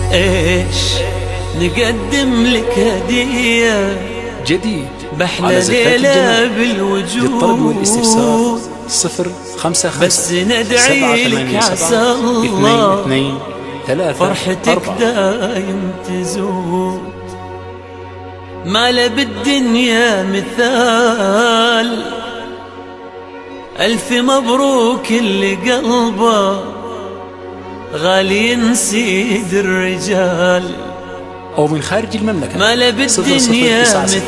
ايش نقدم لك هدية جديد بحلى ليلة بالوجود. للطلب والاستفسار 055 بس ندعي لك عسى الله 2 3 فرحتك دايم تزود. ما له بالدنيا مثال، ألف مبروك اللي قلبه غالي نسيد الرجال. أو من خارج المملكة ما له بالدنيا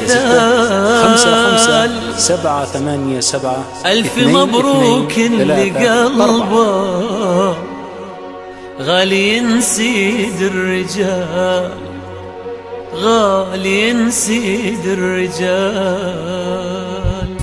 مثال، 787 ألف مبروك اللي قلبه غالي نسيد الرجال، غالي نسيد الرجال.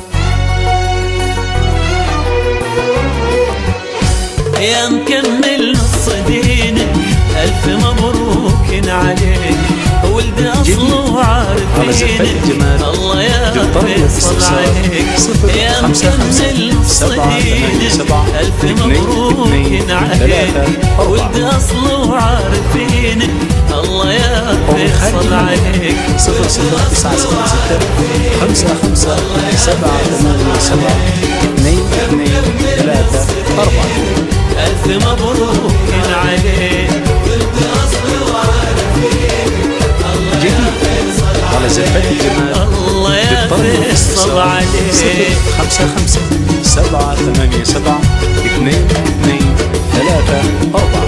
يا مكمل نص دينك ألف مبروك عليك، ولد أصله وعارفينك الله يا فيصل عليك. يا مكمل نص دينك ألف مبروك عليك، ولد أصله وعارفينك الله يا فيصل عليك. 00966 55 787 2 3 4. ألف مبروك عليك، جديد على زفة الجمال الله يا فيصل عليك. 055 787 2 3 4.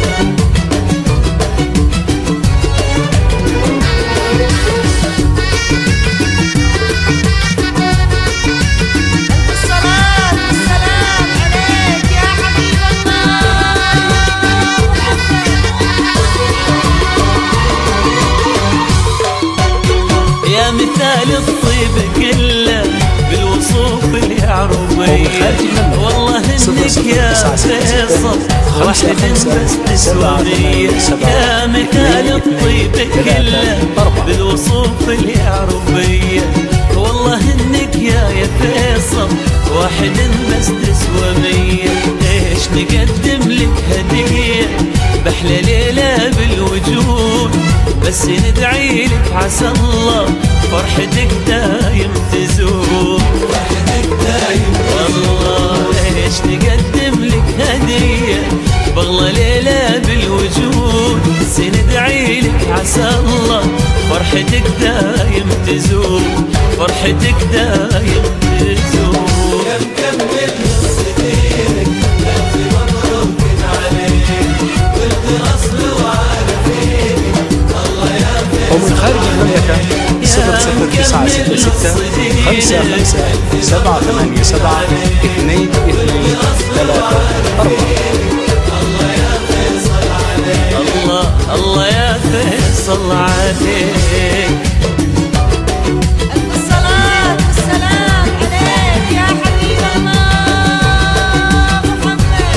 مثال الطيب كله بالوصوف العربية، والله انك يا فيصل واحد بس تسوانية. يا مثال الطيب كله بالوصوف العربية، والله انك يا فيصل واحد بس تسوانية. ايش نقدم لك هدية بحلى ليلة بالوجود، بس ندعي لك عسى الله فرحتك دايم تزور. فرحتك دايم والله ايش نقدم لك هدية بغلى ليلة بالوجود، بس ندعي لك عسى الله فرحتك دايم تزور. فرحتك دايم تزور. يا مكمل نص دينك ألف مبروك عليك، ولد أصل وعارفينك الله يا فيصل. ومن خارج المملكة 00966 55 787 2 3 4. الله الله يا فيصل عليك. الصلاة والسلام عليك يا حبيب الله محمد.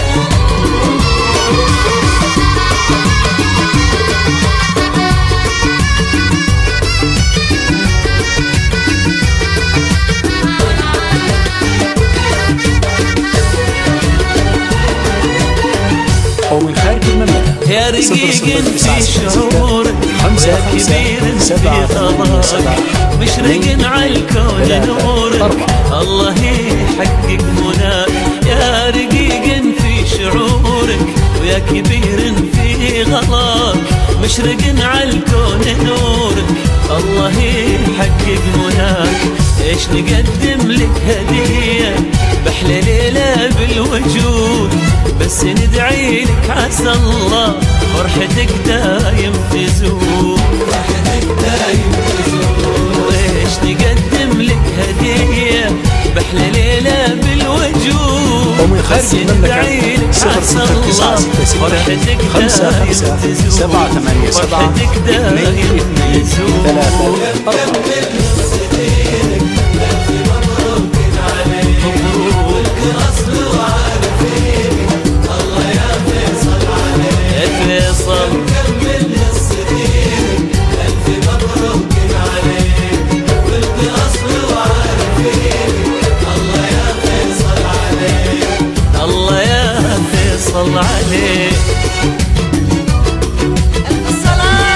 ومن خارج المملكة يا رقيق في شعورك ويا كبير في خضارك، مشرق على الكون نورك الله يحقق مناك. يا رقيق في شعورك ويا كبير في غلاك، مشرق على الكون نورك الله يحقق مناك. ايش نقدم لك هدية بحلى ليلة بالوجود، بس ندعي لك عسى الله فرحتك دايم تزور. فرحتك دايم تزور. ايش نقدم لك هدية بحلى ليلة بالوجود، ومن خارج بس ندعي لك عسى الله فرحتك دايم تزور. 787 فرحتك دايم تزور. 3 فيصل كمل نص دينك ألف مبروك عليك، ولد أصل وعارفينك الله يا فيصل عليك. الله يا فيصل عليك. الصلاة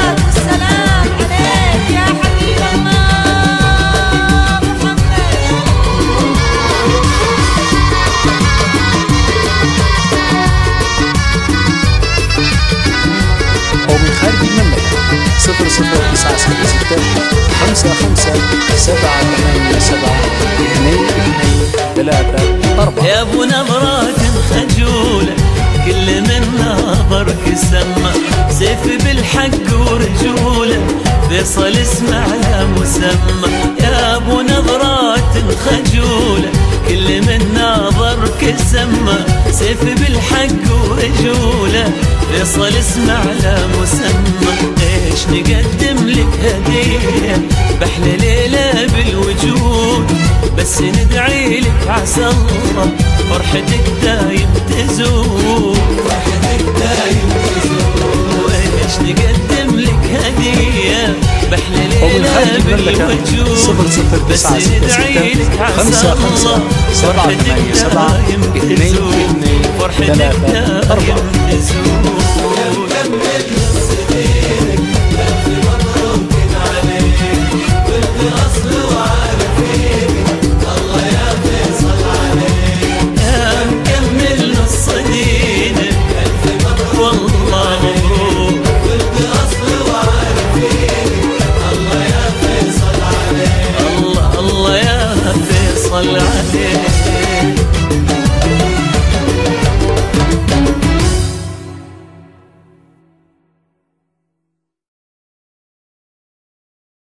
يا ابو نظرات خجولة كل من نظرك سما، سيف بالحق ورجولة فيصل اسمع له مسمى. يا ابو نظرات خجولة كل من نظرك سما، سيف بالحق ورجولة فيصل اسمع له مسمى. ايش نقدم لك هدية بأحلى ليلة بالوجود، بس ندعي لك عسى الله فرحتك دايم تزول، فرحتك دايم تزول. وايش نقدم لك هدية بأحلى ليلة بالوجود، بس ندعي لك عسى الله فرحتك دايم تزول، فرحتك دايم تزول.